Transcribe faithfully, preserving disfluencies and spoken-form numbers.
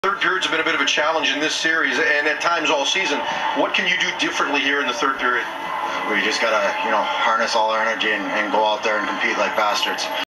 Third period's been a bit of a challenge in this series, and at times all season. What can you do differently here in the third period? We just gotta, you know, harness all our energy and, and go out there and compete like bastards.